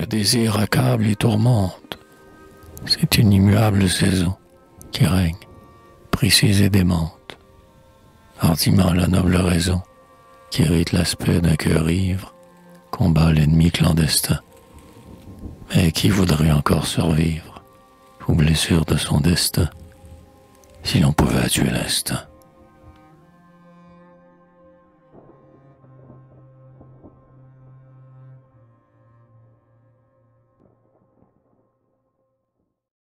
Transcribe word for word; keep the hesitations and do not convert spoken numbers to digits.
désir accable et tourmente. C'est une immuable saison qui règne, précise et démente. Hardiment la noble raison, qui hérite l'aspect d'un cœur ivre, combat l'ennemi clandestin. Mais qui voudrait encore survivre aux blessures de son destin, si l'on pouvait tuer l'instinct?